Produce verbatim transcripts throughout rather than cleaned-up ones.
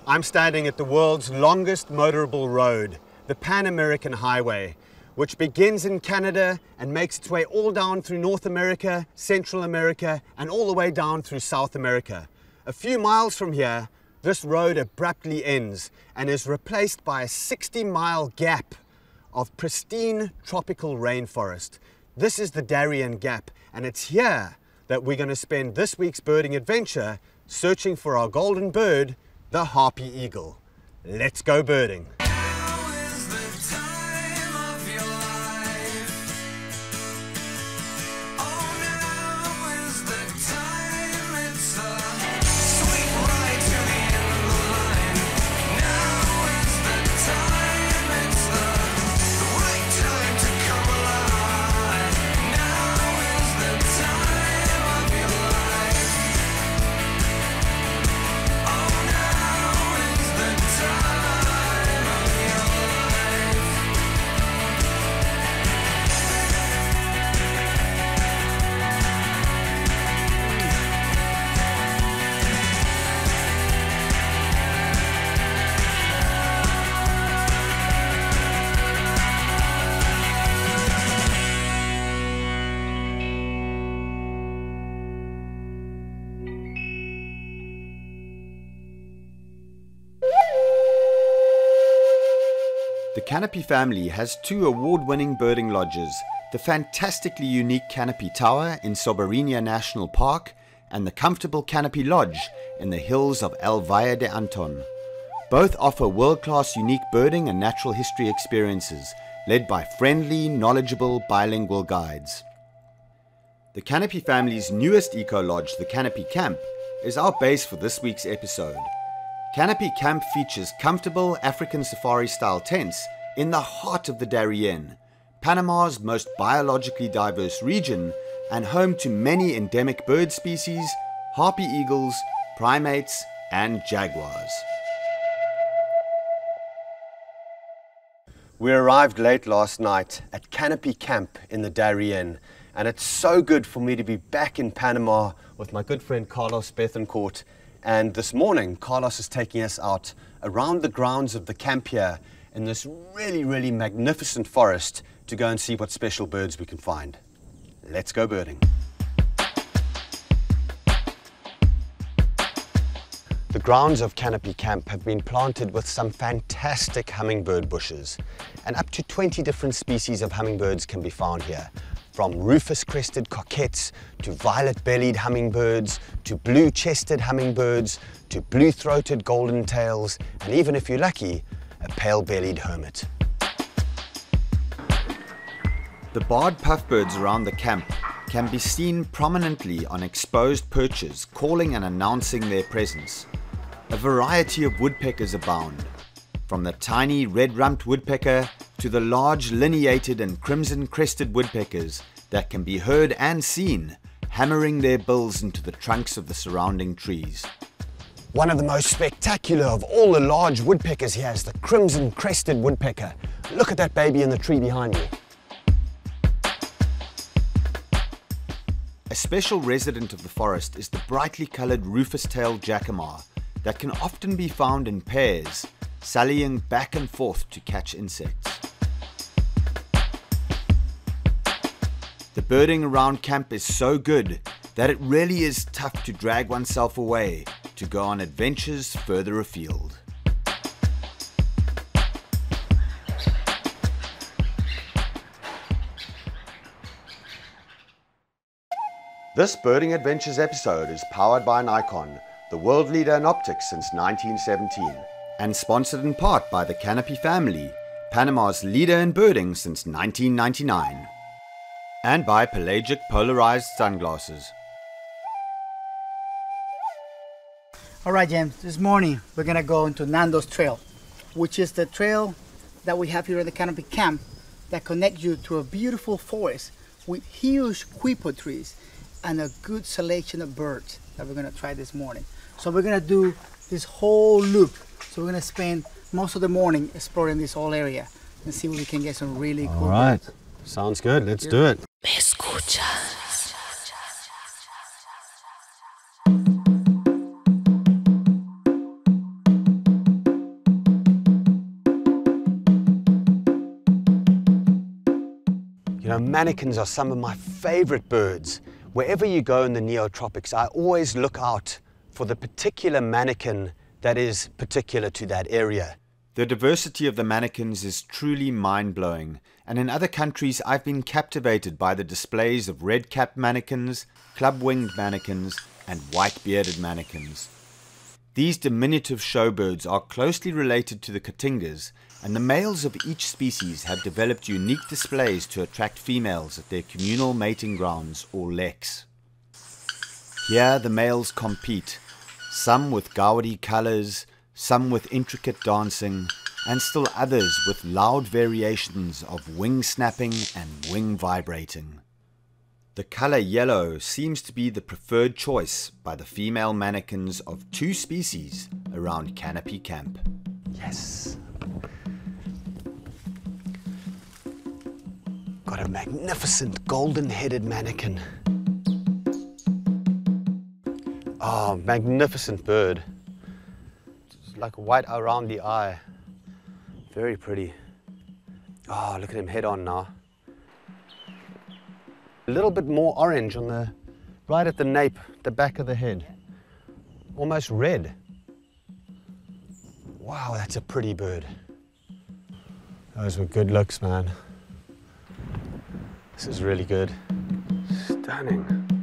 I'm standing at the world's longest motorable road, the Pan American Highway, which begins in Canada and makes its way all down through North America, Central America, and all the way down through South America. A few miles from here, this road abruptly ends and is replaced by a sixty mile gap of pristine tropical rainforest. This is the Darien Gap, and it's here that we're going to spend this week's birding adventure searching for our golden bird, the Harpy Eagle. Let's go birding. The Canopy family has two award-winning birding lodges, the fantastically unique Canopy Tower in Soberanía National Park and the comfortable Canopy Lodge in the hills of El Valle de Anton. Both offer world-class unique birding and natural history experiences, led by friendly, knowledgeable, bilingual guides. The Canopy family's newest eco-lodge, the Canopy Camp, is our base for this week's episode. Canopy Camp features comfortable African safari-style tents in the heart of the Darien, Panama's most biologically diverse region and home to many endemic bird species, harpy eagles, primates, and jaguars. We arrived late last night at Canopy Camp in the Darien, and it's so good for me to be back in Panama with my good friend Carlos Bethencourt. And this morning, Carlos is taking us out around the grounds of the camp here in this really, really magnificent forest to go and see what special birds we can find. Let's go birding. The grounds of Canopy Camp have been planted with some fantastic hummingbird bushes, and up to twenty different species of hummingbirds can be found here, from rufous-crested coquettes to violet-bellied hummingbirds to blue-chested hummingbirds to blue-throated golden tails, and even if you're lucky, a pale-bellied hermit. The barred puffbirds around the camp can be seen prominently on exposed perches, calling and announcing their presence. A variety of woodpeckers abound, from the tiny red-rumped woodpecker to the large lineated and crimson-crested woodpeckers that can be heard and seen hammering their bills into the trunks of the surrounding trees. One of the most spectacular of all the large woodpeckers here is the crimson-crested woodpecker. Look at that baby in the tree behind me. A special resident of the forest is the brightly coloured rufous-tailed jacamar that can often be found in pairs, sallying back and forth to catch insects. The birding around camp is so good that it really is tough to drag oneself away to go on adventures further afield. This Birding Adventures episode is powered by Nikon, the world leader in optics since nineteen seventeen. And sponsored in part by the Canopy family, Panama's leader in birding since nineteen ninety-nine. And by Pelagic Polarized Sunglasses. Alright James, this morning we're going to go into Nando's Trail, which is the trail that we have here at the Canopy Camp that connects you to a beautiful forest with huge quipo trees and a good selection of birds that we're going to try this morning. So we're going to do this whole loop. So we're going to spend most of the morning exploring this whole area and see if we can get some really cool All right, birds. Sounds good. Let's do it. You know, manakins are some of my favorite birds. Wherever you go in the neotropics, I always look out for the particular manakin that is particular to that area. The diversity of the manakins is truly mind-blowing, and in other countries I've been captivated by the displays of red-capped manakins, club-winged manakins, and white-bearded manakins. These diminutive showbirds are closely related to the cotingas, and the males of each species have developed unique displays to attract females at their communal mating grounds or leks. Here the males compete, some with gaudy colors, some with intricate dancing, and still others with loud variations of wing snapping and wing vibrating. The color yellow seems to be the preferred choice by the female manakins of two species around Canopy Camp. Yes. Got a magnificent golden-headed manakin. Oh, magnificent bird. It's like white around the eye. Very pretty. Oh, look at him head on now. A little bit more orange on the, right at the nape, the back of the head. Almost red. Wow, that's a pretty bird. Those were good looks, man. This is really good. Stunning.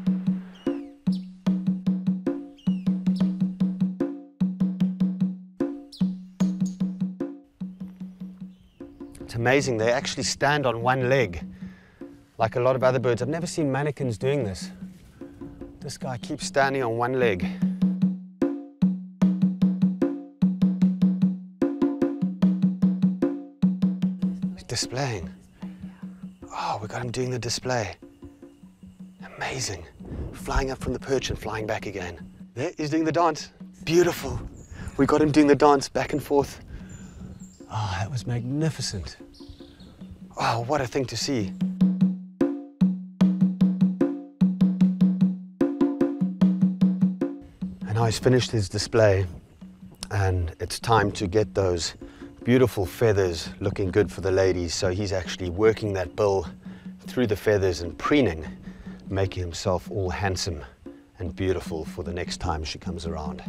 It's amazing, they actually stand on one leg. Like a lot of other birds. I've never seen manakins doing this. This guy keeps standing on one leg. He's displaying. Oh, we got him doing the display. Amazing. Flying up from the perch and flying back again. There, he's doing the dance. Beautiful. We got him doing the dance back and forth. Oh, that was magnificent. Oh, what a thing to see. And now he's finished his display, and it's time to get those beautiful feathers looking good for the ladies. So he's actually working that bill through the feathers and preening, making himself all handsome and beautiful for the next time she comes around.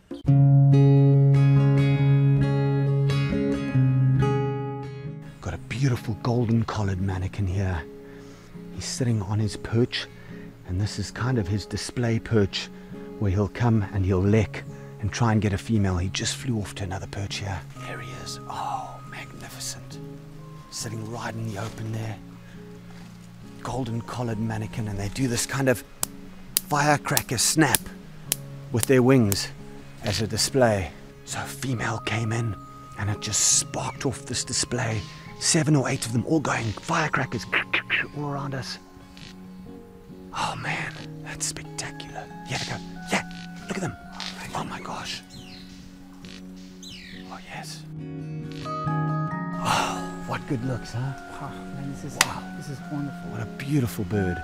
Got a beautiful golden collared manakin here. He's sitting on his perch, and this is kind of his display perch, where he'll come and he'll lick and try and get a female. He just flew off to another perch here. There he is. Oh, magnificent. Sitting right in the open there. Golden collared manakin, and they do this kind of firecracker snap with their wings as a display. So a female came in and it just sparked off this display. Seven or eight of them all going firecrackers all around us. Oh man, that's spectacular. Yeah, they go. Yeah, look at them. Oh my gosh. Oh yes. Oh, what good looks, huh? Oh, man, this is, wow. This is wonderful. What a beautiful bird.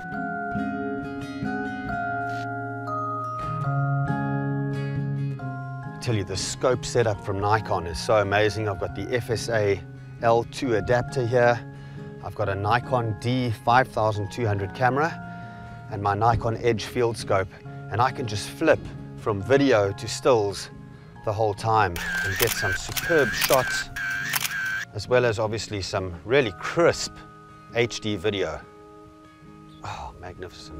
I tell you, the scope setup from Nikon is so amazing. I've got the F S A L two adapter here. I've got a Nikon D five thousand two hundred camera and my Nikon Edge field scope, and I can just flip from video to stills the whole time and get some superb shots, as well as obviously some really crisp H D video. Oh, magnificent.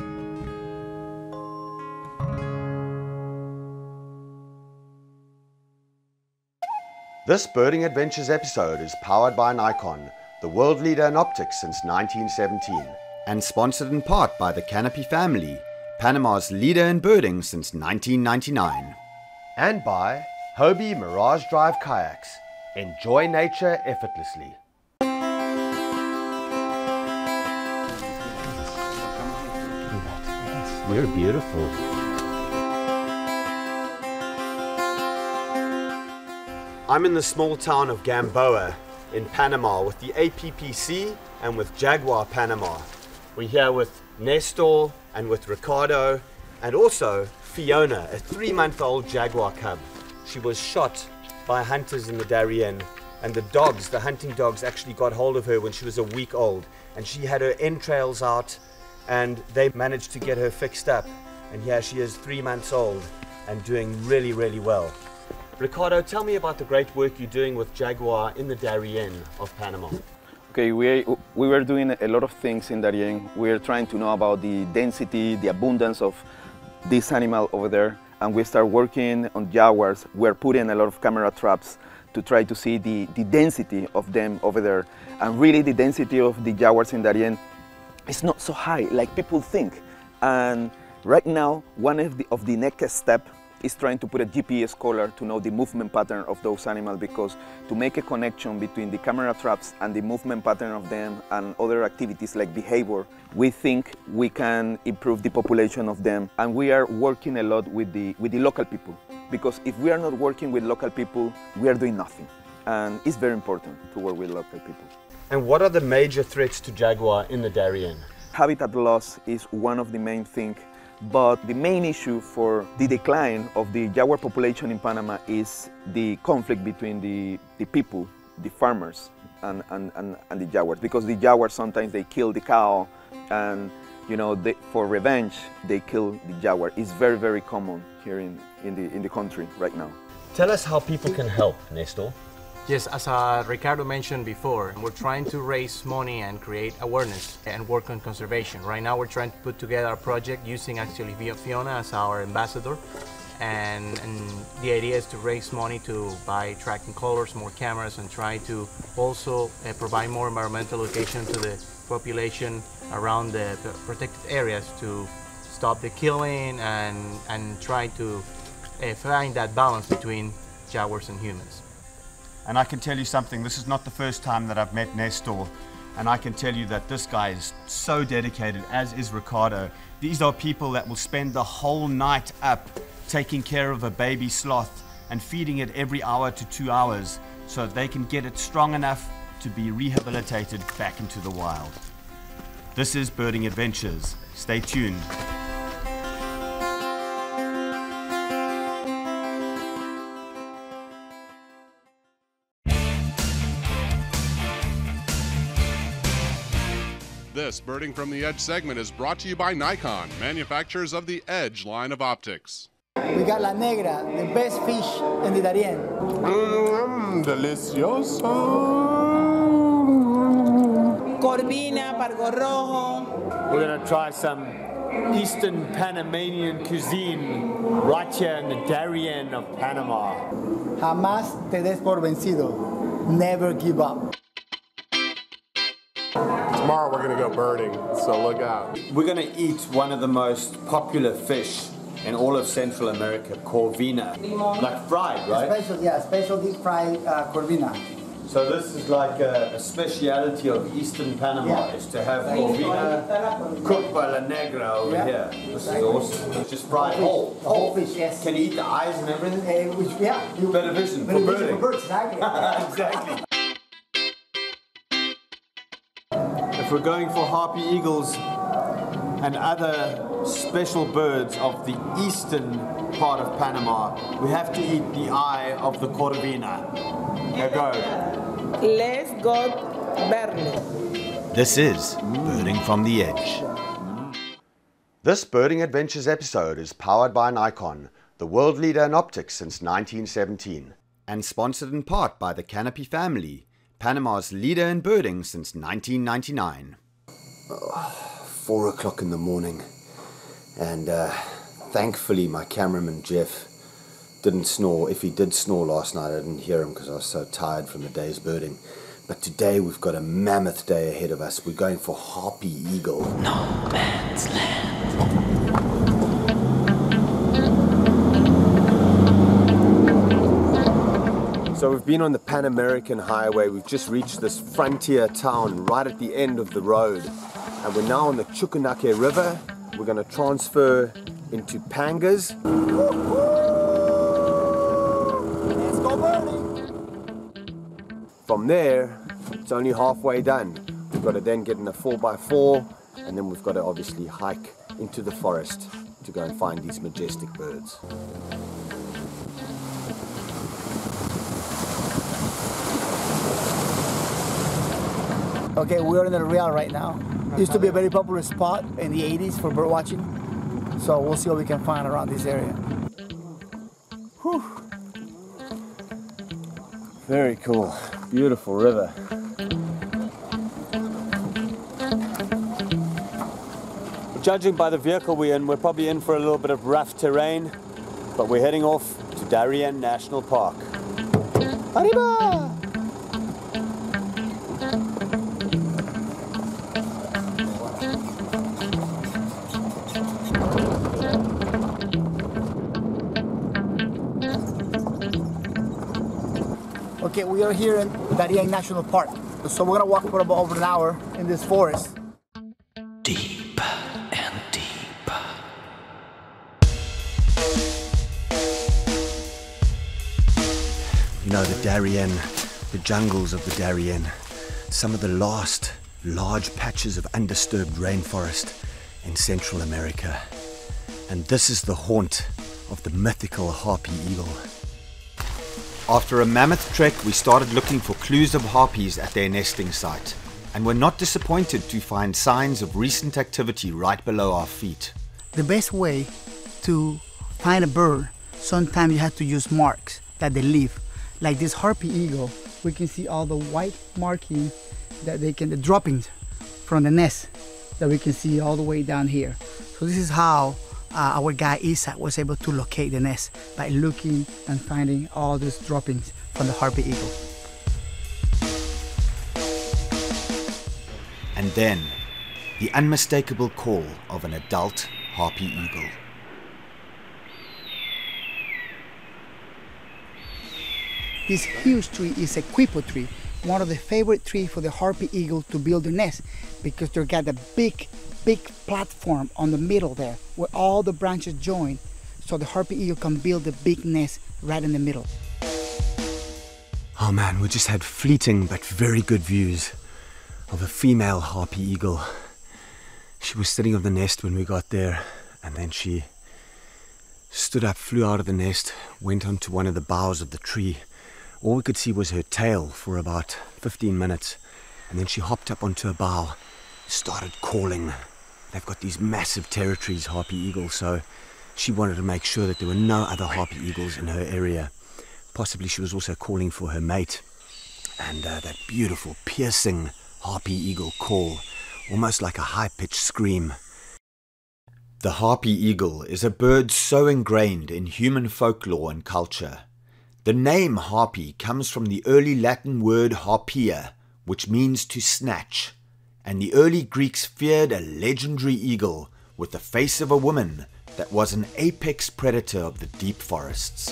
This Birding Adventures episode is powered by Nikon, the world leader in optics since nineteen seventeen. And sponsored in part by the Canopy Family, Panama's leader in birding since nineteen ninety-nine. And by Hobie Mirage Drive Kayaks. Enjoy nature effortlessly. You're beautiful. I'm in the small town of Gamboa in Panama with the A P P C and with Jaguar Panama. We're here with Nestor and with Ricardo, and also Fiona, a three-month-old jaguar cub. She was shot by hunters in the Darien And the dogs, the hunting dogs, actually got hold of her when she was a week old. And she had her entrails out, and they managed to get her fixed up. And here she is, three months old, and doing really, really well. Ricardo, tell me about the great work you're doing with Jaguar in the Darien of Panama. Okay, we, we were doing a lot of things in Darien. We are trying to know about the density, the abundance of this animal over there. And we start working on jaguars. We're putting a lot of camera traps to try to see the, the density of them over there. And really the density of the jaguars in Darien is not so high like people think. And right now, one of the, of the next step is trying to put a G P S collar to know the movement pattern of those animals, because to make a connection between the camera traps and the movement pattern of them and other activities like behavior, we think we can improve the population of them. And we are working a lot with the, with the local people, because if we are not working with local people, we are doing nothing. And it's very important to work with local people. And what are the major threats to jaguar in the Darien? Habitat loss is one of the main things. But the main issue for the decline of the jaguar population in Panama is the conflict between the, the people, the farmers, and, and, and, and the jaguars. Because the jaguars, sometimes they kill the cow, and you know, they, for revenge, they kill the jaguar. It's very, very common here in, in, the, in the country right now. Tell us how people can help, Nestor. Yes, as uh, Ricardo mentioned before, we're trying to raise money and create awareness and work on conservation. Right now we're trying to put together a project using actually Fiona as our ambassador, and, and the idea is to raise money to buy tracking collars, more cameras, and try to also uh, provide more environmental education to the population around the protected areas to stop the killing and, and try to uh, find that balance between jaguars and humans. And I can tell you something, this is not the first time that I've met Nestor, and I can tell you that this guy is so dedicated, as is Ricardo. These are people that will spend the whole night up taking care of a baby sloth and feeding it every hour to two hours so that they can get it strong enough to be rehabilitated back into the wild. This is Birding Adventures. Stay tuned. This Birding from the Edge segment is brought to you by Nikon, manufacturers of the Edge line of optics. We got La Negra, the best fish in the Darien. Mmm, delicioso. Corvina, pargo rojo. We're gonna try some Eastern Panamanian cuisine right here in the Darien of Panama. Jamás te des por vencido. Never give up. Tomorrow we're gonna go birding, so look out. We're going to eat one of the most popular fish in all of Central America, corvina. Like fried, right? Special, yeah, special deep fried uh, corvina. So this is like a, a speciality of Eastern Panama, Yeah. is to have corvina cooked by La Negra over Yeah. here. This is awesome. It's just fried whole. The whole fish, yes. Can you eat the eyes and everything? Uh, which, yeah. You, Better vision for better vision birding. for birds, exactly. Exactly. If we're going for Harpy Eagles and other special birds of the eastern part of Panama, we have to eat the eye of the corvina. Here go. Let's go birding. This is Birding from the Edge. This Birding Adventures episode is powered by Nikon, the world leader in optics since nineteen seventeen, and sponsored in part by the Canopy Family, Panama's leader in birding since nineteen ninety-nine. Oh, four o'clock in the morning, and uh, thankfully my cameraman Jeff didn't snore. If he did snore last night, I didn't hear him because I was so tired from the day's birding. But today we've got a mammoth day ahead of us. We're going for Harpy Eagle. No man's land. So we've been on the Pan American Highway. We've just reached this frontier town right at the end of the road. And we're now on the Chukunake River. We're going to transfer into Pangas. Let's go birding! From there, it's only halfway done. We've got to then get in a four by four, and then we've got to obviously hike into the forest to go and find these majestic birds. Okay, we're in the Real right now. It used to be a very popular spot in the eighties for bird watching. So we'll see what we can find around this area. Whew. Very cool. Beautiful river. Judging by the vehicle we're in, we're probably in for a little bit of rough terrain, but we're heading off to Darien National Park. Arriba! Okay, we are here in Darien National Park. So we're gonna walk for about over an hour in this forest. Deep and deep. You know, the Darien, the jungles of the Darien, some of the last large patches of undisturbed rainforest in Central America. And this is the haunt of the mythical Harpy Eagle. After a mammoth trek, we started looking for clues of harpies at their nesting site, and were not disappointed to find signs of recent activity right below our feet. The best way to find a bird, sometimes you have to use marks that they leave. Like this Harpy Eagle, we can see all the white marking that they can, the droppings from the nest that we can see all the way down here. So this is how uh, our guy Isaac was able to locate the nest, by looking and finding all these droppings from the Harpy Eagle. And then, the unmistakable call of an adult Harpy Eagle. This huge tree is a quipo tree, one of the favorite trees for the Harpy Eagle to build their nest, because they got a big, big platform on the middle there, where all the branches join, so the Harpy Eagle can build a big nest right in the middle. Oh man, we just had fleeting but very good views of a female Harpy Eagle. She was sitting on the nest when we got there, and then she stood up, flew out of the nest, went onto one of the boughs of the tree. All we could see was her tail for about fifteen minutes, and then she hopped up onto a bough, started calling. They've got these massive territories, Harpy Eagles, so she wanted to make sure that there were no other Harpy Eagles in her area. Possibly she was also calling for her mate. And uh, that beautiful, piercing Harpy Eagle call, almost like a high-pitched scream. The Harpy Eagle is a bird so ingrained in human folklore and culture. The name harpy comes from the early Latin word harpia, which means to snatch, and the early Greeks feared a legendary eagle with the face of a woman that was an apex predator of the deep forests.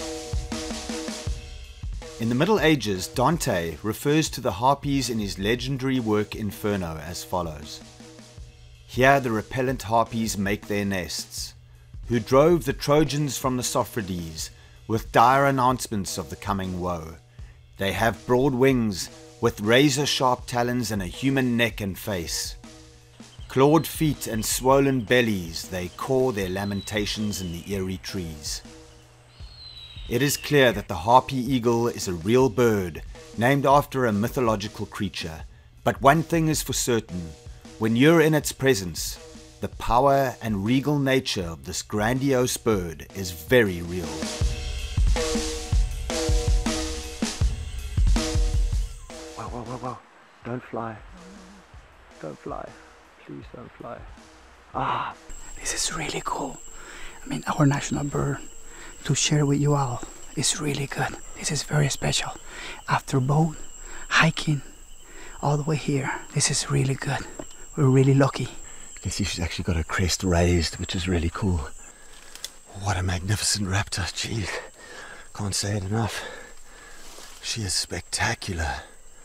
In the Middle Ages, Dante refers to the harpies in his legendary work Inferno as follows. Here the repellent harpies make their nests, who drove the Trojans from the Sophrades with dire announcements of the coming woe. They have broad wings with razor-sharp talons and a human neck and face. Clawed feet and swollen bellies, they caw their lamentations in the eerie trees. It is clear that the Harpy Eagle is a real bird, named after a mythological creature. But one thing is for certain, when you're in its presence, the power and regal nature of this grandiose bird is very real. Whoa, whoa, whoa, whoa. Don't fly. Don't fly. Please don't fly. Ah. This is really cool. I mean, our national bird, to share with you all, is really good. This is very special. After boat, hiking, all the way here, this is really good. We're really lucky. You can see she's actually got her crest raised, which is really cool. What a magnificent raptor, jeez. Can't say it enough. She is spectacular.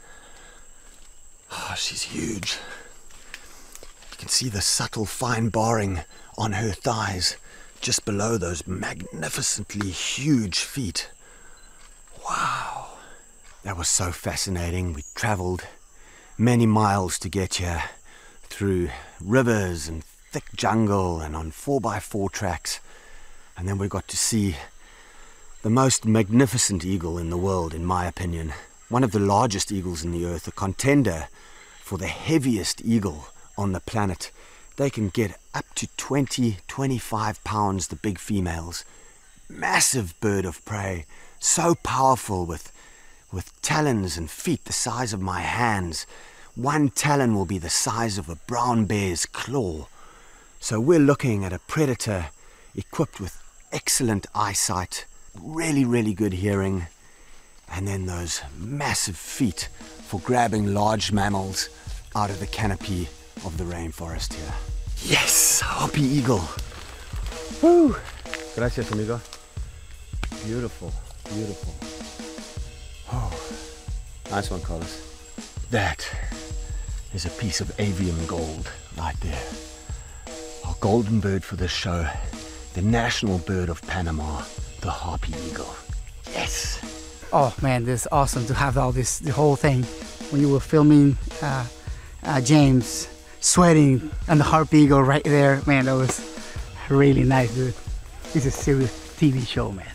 Oh, she's huge. You can see the subtle fine barring on her thighs, just below those magnificently huge feet. Wow. That was so fascinating. We traveled many miles to get here, through rivers and thick jungle and on four by four tracks. And then we got to see the most magnificent eagle in the world, in my opinion. One of the largest eagles in the earth, a contender for the heaviest eagle on the planet. They can get up to twenty, twenty-five pounds, the big females. Massive bird of prey, so powerful with, with talons and feet the size of my hands. One talon will be the size of a brown bear's claw. So we're looking at a predator equipped with excellent eyesight, really, really good hearing, and then those massive feet for grabbing large mammals out of the canopy of the rainforest here. Yes, Harpy Eagle. Woo! Gracias, amigo. Beautiful, beautiful. Oh, nice one, Carlos. That is a piece of avian gold right there. Our golden bird for this show, the national bird of Panama, the Harpy Eagle. Yes! Oh man, this is awesome to have all this, the whole thing. When you were filming uh, uh, James sweating and the Harpy Eagle right there, man, that was really nice, dude. This is a serious T V show, man.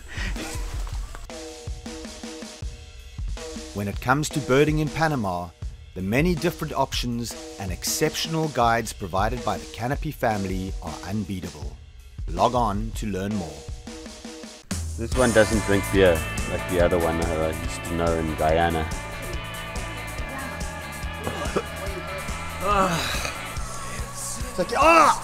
When it comes to birding in Panama, the many different options and exceptional guides provided by the Canopy family are unbeatable. Log on to learn more. This one doesn't drink beer like the other one I used to know in Guyana. It's like, ah!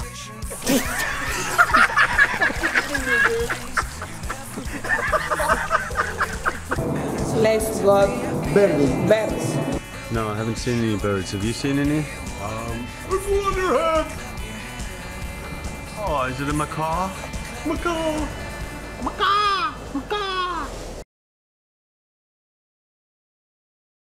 Let's go birding. Birds. No, I haven't seen any birds. Have you seen any? Um, there's one on your head. Oh, is it a macaw? Macaw. Macaw.